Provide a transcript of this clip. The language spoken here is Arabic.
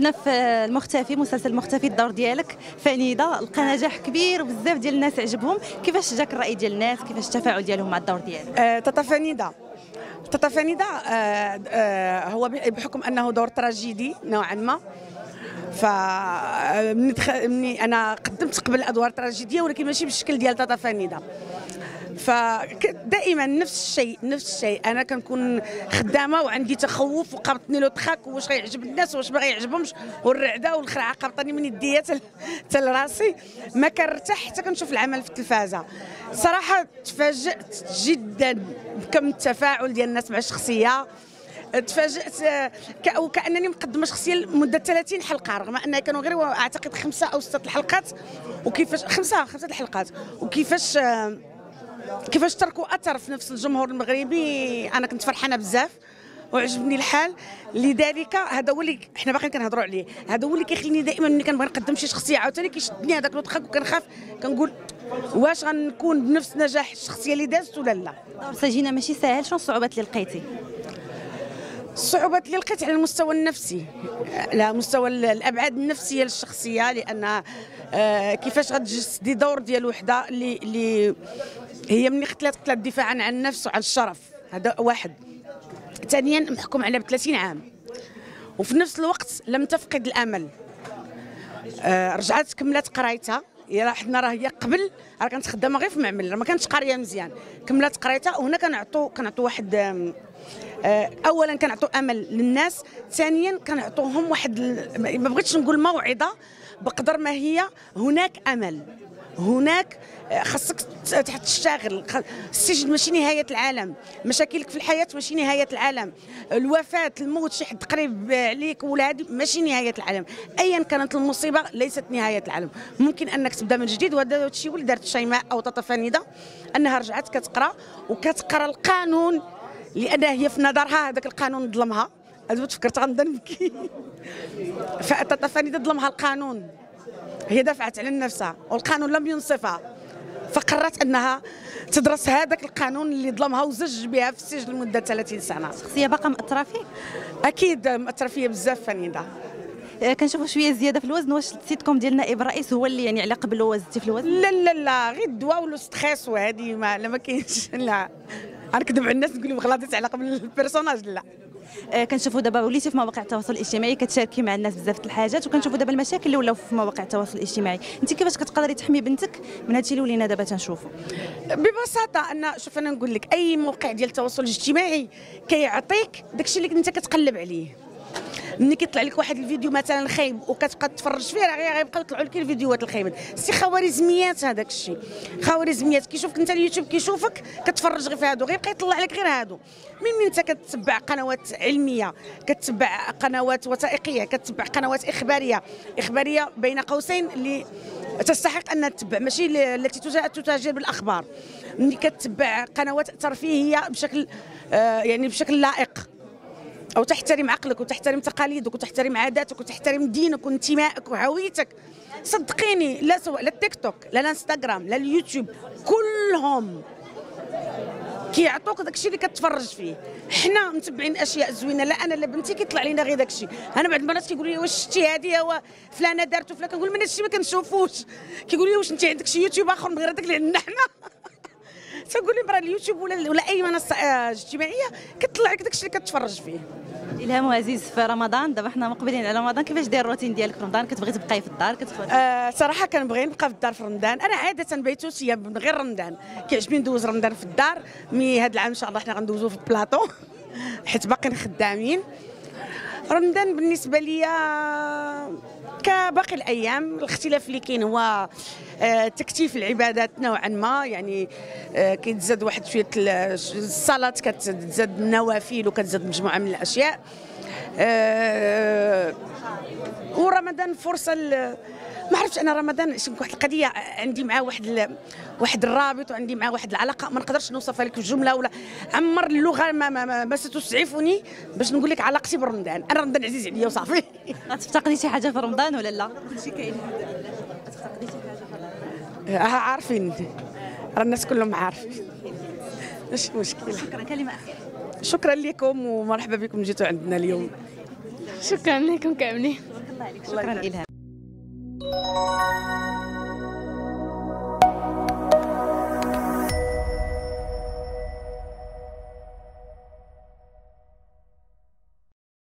شفنا في المختفي، مسلسل المختفي الدور ديالك فنيده لقى نجاح كبير وبزاف ديال الناس عجبهم. كيفاش جاك الراي ديال الناس؟ كيفاش التفاعل ديالهم مع الدور ديالك؟ تاتا فنيدة هو بحكم انه دور تراجيدي نوعا ما. ف مني انا قدمت قبل ادوار تراجيديه ولكن ماشي بالشكل ديال تاتا فنيدة. فدائما نفس الشيء انا كنكون خدامه وعندي تخوف وقابطني لو تخاك واش غيعجب الناس واش ما غيعجبهمش، والرعده والخرعه قابطاني من يديا حتى لراسي. ما كنرتاح حتى كنشوف العمل في التلفازه. صراحه تفاجأت جدا بكم التفاعل ديال الناس مع الشخصيه. تفاجأت وكأنني مقدمه شخصيه لمده 30 حلقه، رغم انها كانوا غير اعتقد 5 أو 6 الحلقات. وكيفاش خمسه الحلقات كيفاش تركوا اثر في نفس الجمهور المغربي. انا كنت فرحانه بزاف وعجبني الحال. لذلك هذا هو اللي حنا باقيين كنهضروا عليه، هذا هو اللي كيخليني دائما ملي كنبغي نقدم شي شخصيه عاوتاني كيشدني هذاك الوضخك وكنخاف، كنقول واش غنكون بنفس نجاح الشخصيه اللي دازت ولا لا. دور سجينه ماشي ساهل، شنو الصعوبات اللي لقيتي؟ الصعوبات اللي لقيت على المستوى النفسي، على مستوى الابعاد النفسيه للشخصيه، لان كيفاش غتجسدي دور ديال وحده اللي هي ملي قتلت دفاعا عن النفس وعن الشرف. هذا واحد. ثانيا محكوم على ب30 عام وفي نفس الوقت لم تفقد الامل. رجعت كملت قرايتها. راه حنا هي قبل راه كانت خدامه غير في معمل، ما كانتش قاريه مزيان. كملت قرايتها وهنا كنعطوا واحد اولا كنعطوا امل للناس، ثانيا كنعطوهم واحد ما بغيتش نقول موعظه بقدر ما هي هناك امل، هناك خاصك تشتغل. السجن ماشي نهايه العالم، مشاكلك في الحياه ماشي نهايه العالم، الوفاه الموت شي حد قريب عليك ولا هذه ماشي نهايه العالم. ايا كانت المصيبه ليست نهايه العالم، ممكن انك تبدا من جديد. وهذا الشيء اللي دارت شيماء او تاتا فنيدة، انها رجعت كتقرا القانون، لان هي في نظرها هذاك القانون ظلمها. هذا تفكرت غنبدا نبكي. فتاتا فنيدة ظلمها القانون، هي دافعت على نفسها والقانون لم ينصفها، فقررت انها تدرس هذاك القانون اللي ظلمها وزج بها في السجن لمده 30 سنه. الشخصيه باقا مأثره فيك؟ اكيد مأثره فيا بزاف فنيدة. كنشوفوا شويه زياده في الوزن، واش السيت كوم ديال نائب الرئيس هو اللي يعني على قبل وزدتي في الوزن؟ لا غير الدواء ولا ستريس وهذه ما كاينش. لا غنكذب على الناس نقول لهم غلطت على قبل البيرسوناج. لا كنشوفوا دابا وليتي في مواقع التواصل الاجتماعي كتشاركي مع الناس بزاف د الحاجات، وكنشوفوا دابا المشاكل اللي ولاو في مواقع التواصل الاجتماعي. انت كيفاش كتقدري تحمي بنتك من هادشي اللي ولينا دابا تنشوفوا؟ ببساطه شوف انا نقول لك اي موقع ديال التواصل الاجتماعي كيعطيك داكشي اللي انت كتقلب عليه. ملي كيطلع لك واحد الفيديو مثلا خايب وكتبقى تفرج فيه، راه غيبقاو يطلعوا لك الفيديوهات الخايبه. سي خوارزميات، هذاك الشيء خوارزميات. كيشوفك انت اليوتيوب كيشوفك كتفرج غير في هادو، غيبقى يطلع لك غير هادو. من انت كتتبع قنوات علميه، كتتبع قنوات وثائقيه، كتتبع قنوات اخباريه بين قوسين اللي تستحق ان تتبع، ماشي التي تتاجر بالاخبار. ملي كتتبع قنوات ترفيهيه بشكل بشكل لائق، أو تحترم عقلك وتحترم تقاليدك وتحترم عاداتك وتحترم دينك وانتمائك وهويتك، صدقيني لا سواء لا التيك توك لا الانستغرام لا اليوتيوب كلهم كيعطوك داكشي اللي كتفرج فيه. حنا متبعين اشياء زوينه، لا انا لا بنتي كيطلع لينا غير داكشي. انا بعض المرات كيقولوا لي واش شتي هذه هو فلانه دارت وفلان، كنقول من هادشي ما كنشوفوش. كيقولوا لي واش انت عندك شي يوتيوب اخر من غير هذاك اللي عندنا حنا؟ تنقول لهم راه اليوتيوب ولا اي منصه اجتماعيه كتطلع لك داكشي اللي كتفرج فيه. الهام وعزيز، في رمضان دابا حنا مقبلين على رمضان، كيفاش داير الروتين ديالك في رمضان؟ كتبغي تبقاي في الدار صراحه كنبغي نبقى في الدار في رمضان. انا عاده بيتوتيه من غير رمضان، كيعجبني ندوز رمضان في الدار. هذا العام ان شاء الله حنا غندوزو في البلاطو حيت باقيين خدامين. رمضان بالنسبه ليا كباقي الايام، الاختلاف اللي كاين هو تكثيف العبادات نوعا ما. يعني كيتزاد واحد شويه الصلاه، كتزاد النوافل وكتزاد مجموعه من الاشياء. ورمضان فرصه ما عرفتش انا رمضان واحد القضيه عندي معاه واحد الرابط وعندي معاه واحد العلاقه ما نقدرش نوصفها لك في جمله ولا عمر اللغه ما ستسعفني باش نقول لك علاقتي برمضان. انا رمضان عزيز عليا وصافي. غتفتقدي شي حاجه في رمضان ولا لا؟ كلشي كاين غتفتقدي شي حاجه في رمضان؟ عارفين، راه الناس كلهم عارفين، ماشي مشكل. شكرا. كلمه اخيره. شكرا لكم ومرحبا بكم جيتوا عندنا اليوم. شكرا لكم كاملين. الله عليك، شكرا إلهام.